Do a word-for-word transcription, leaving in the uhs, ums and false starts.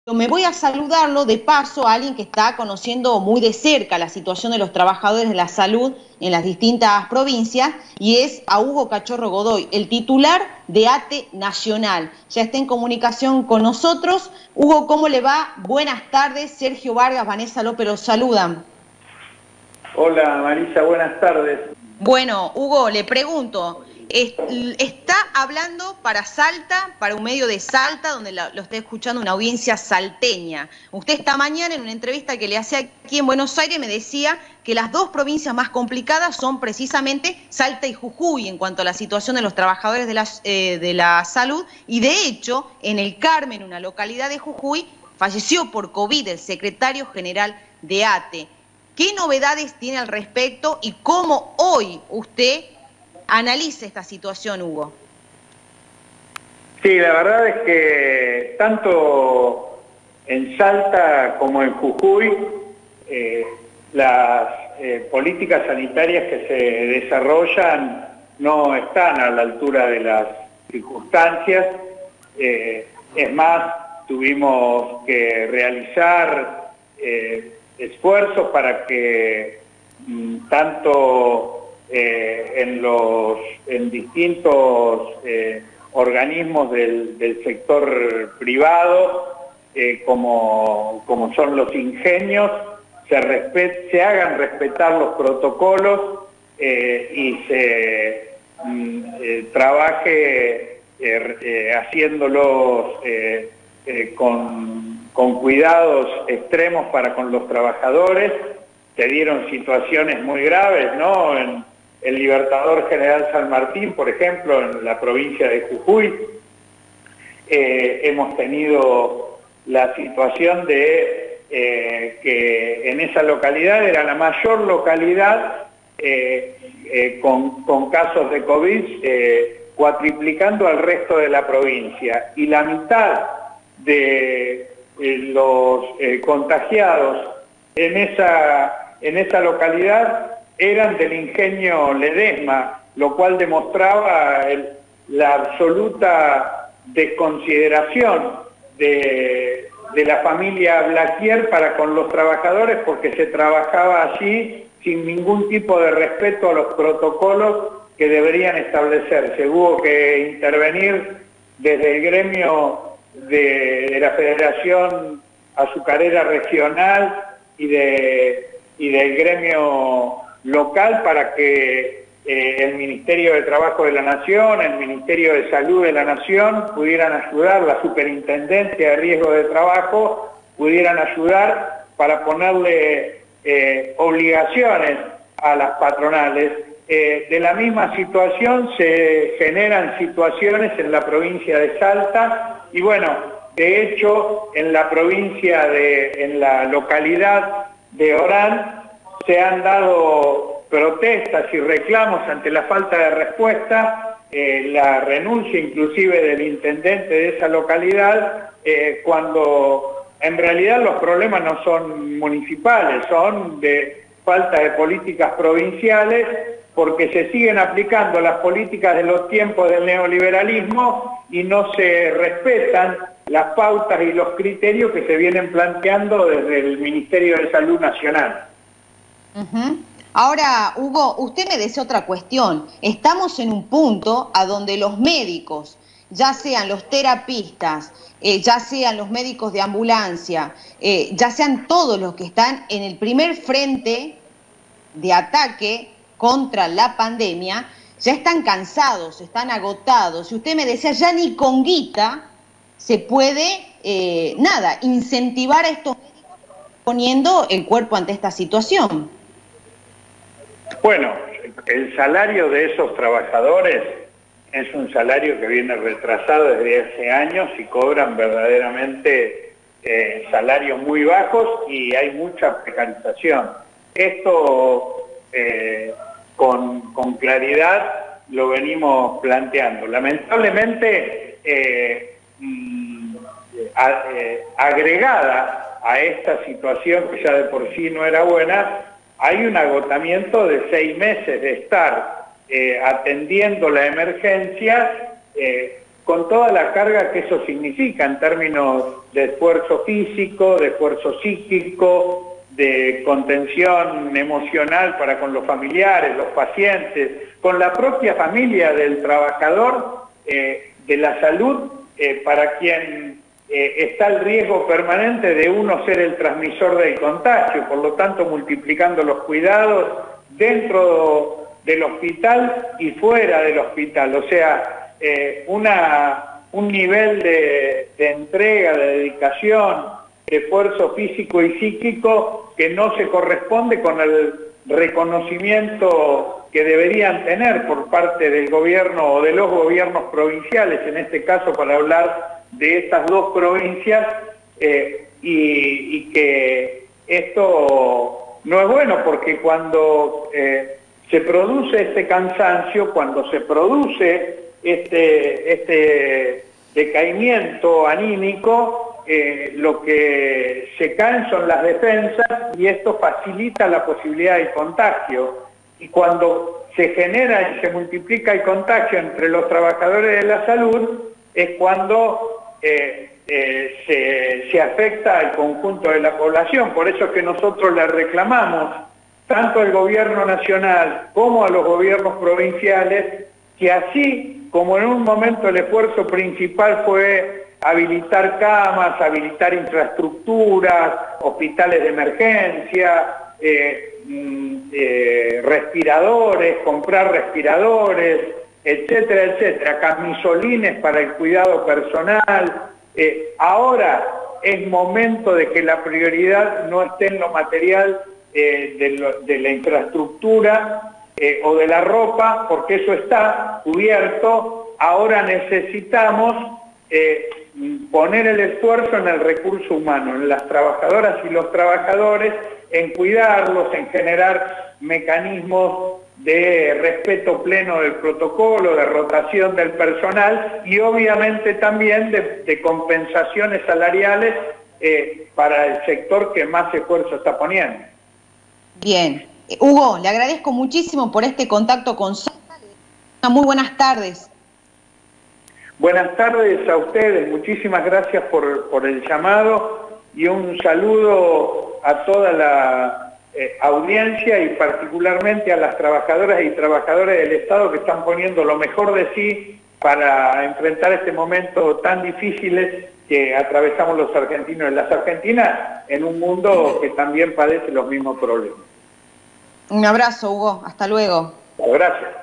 Me voy a saludarlo de paso a alguien que está conociendo muy de cerca la situación de los trabajadores de la salud en las distintas provincias, y es a Hugo Cachorro Godoy, el titular de ATE Nacional. Ya está en comunicación con nosotros. Hugo, ¿cómo le va? Buenas tardes. Sergio Vargas, Vanessa López los saludan. Hola Marisa, buenas tardes. Bueno, Hugo, le pregunto, ¿está hablando para Salta, para un medio de Salta, donde lo está escuchando una audiencia salteña? Usted esta mañana en una entrevista que le hacía aquí en Buenos Aires me decía que las dos provincias más complicadas son precisamente Salta y Jujuy en cuanto a la situación de los trabajadores de la, eh, de la salud, y de hecho en el Carmen, una localidad de Jujuy, falleció por COVID el secretario general de ATE. ¿Qué novedades tiene al respecto y cómo hoy usted analiza esta situación, Hugo? Sí, la verdad es que tanto en Salta como en Jujuy eh, las eh, políticas sanitarias que se desarrollan no están a la altura de las circunstancias. Eh, es más, tuvimos que realizar eh, esfuerzos para que mm, tanto eh, en los en distintos eh, organismos del, del sector privado eh, como, como son los ingenios se, respet, se hagan respetar los protocolos eh, y se mm, eh, trabaje eh, eh, haciéndolos eh, eh, con con cuidados extremos para con los trabajadores. Se dieron situaciones muy graves, ¿no? En el Libertador General San Martín, por ejemplo, en la provincia de Jujuy, eh, hemos tenido la situación de eh, que en esa localidad era la mayor localidad eh, eh, con, con casos de COVID, eh, cuatriplicando al resto de la provincia, y la mitad de los eh, contagiados en esa, en esa localidad eran del ingenio Ledesma, lo cual demostraba el, la absoluta desconsideración de, de la familia Blaquier para con los trabajadores, porque se trabajaba allí sin ningún tipo de respeto a los protocolos que deberían establecerse. Hubo que intervenir desde el gremio De, de la Federación Azucarera Regional y, de, y del gremio local para que eh, el Ministerio de Trabajo de la Nación, el Ministerio de Salud de la Nación pudieran ayudar, la Superintendencia de Riesgo de Trabajo pudieran ayudar para ponerle eh, obligaciones a las patronales. Eh, de la misma situación se generan situaciones en la provincia de Salta. Y bueno, de hecho, en la provincia de, en la localidad de Orán, se han dado protestas y reclamos ante la falta de respuesta, eh, la renuncia inclusive del intendente de esa localidad, eh, cuando en realidad los problemas no son municipales, son de falta de políticas provinciales, porque se siguen aplicando las políticas de los tiempos del neoliberalismo y no se respetan las pautas y los criterios que se vienen planteando desde el Ministerio de Salud Nacional. Uh-huh. Ahora, Hugo, usted me decía otra cuestión. Estamos en un punto a donde los médicos, ya sean los terapistas, eh, ya sean los médicos de ambulancia, eh, ya sean todos los que están en el primer frente de ataque contra la pandemia, ya están cansados, están agotados. Y usted me decía, ya ni con guita se puede, eh, nada, incentivar a estos médicos poniendo el cuerpo ante esta situación. Bueno, el salario de esos trabajadores es un salario que viene retrasado desde hace años y cobran verdaderamente eh, salarios muy bajos y hay mucha precarización. Esto eh, con, con claridad lo venimos planteando. Lamentablemente, eh, mm, a, eh, agregada a esta situación que ya de por sí no era buena, hay un agotamiento de seis meses de estar eh, atendiendo la emergencia eh, con toda la carga que eso significa en términos de esfuerzo físico, de esfuerzo psíquico, de contención emocional para con los familiares, los pacientes, con la propia familia del trabajador eh, de la salud, eh, para quien eh, está el riesgo permanente de uno ser el transmisor del contagio, por lo tanto multiplicando los cuidados dentro del hospital y fuera del hospital, o sea, eh, una, un nivel de, de entrega, de dedicación, de esfuerzo físico y psíquico que no se corresponde con el reconocimiento que deberían tener por parte del gobierno o de los gobiernos provinciales, en este caso para hablar de estas dos provincias, eh, y, y que esto no es bueno porque cuando eh, se produce este cansancio, cuando se produce este, este decaimiento anímico, Eh, lo que se caen son las defensas y esto facilita la posibilidad de contagio. Y cuando se genera y se multiplica el contagio entre los trabajadores de la salud, es cuando eh, eh, se, se afecta al conjunto de la población. Por eso es que nosotros le reclamamos tanto al gobierno nacional como a los gobiernos provinciales que así como en un momento el esfuerzo principal fue habilitar camas, habilitar infraestructuras, hospitales de emergencia, eh, eh, respiradores, comprar respiradores, etcétera, etcétera, camisolines para el cuidado personal. Eh, ahora es momento de que la prioridad no esté en lo material eh, de, lo, de la infraestructura eh, o de la ropa, porque eso está cubierto. Ahora necesitamos eh, poner el esfuerzo en el recurso humano, en las trabajadoras y los trabajadores, en cuidarlos, en generar mecanismos de respeto pleno del protocolo, de rotación del personal y obviamente también de, de compensaciones salariales eh, para el sector que más esfuerzo está poniendo. Bien. Hugo, le agradezco muchísimo por este contacto con Salta. Muy buenas tardes. Buenas tardes a ustedes, muchísimas gracias por, por el llamado y un saludo a toda la eh, audiencia y particularmente a las trabajadoras y trabajadores del Estado que están poniendo lo mejor de sí para enfrentar este momento tan difícil que atravesamos los argentinos y las argentinas en un mundo que también padece los mismos problemas. Un abrazo, Hugo. Hasta luego. Gracias.